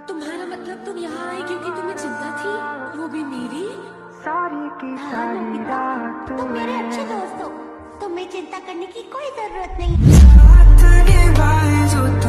तुम्हारा मतलब तुम यहाँ आई क्योंकि तुम्हें चिंता थी, वो भी मेरी। सारी की सारी रात तुम मेरे अच्छे दोस्त हो, तुम्हें चिंता करने की कोई जरूरत नहीं।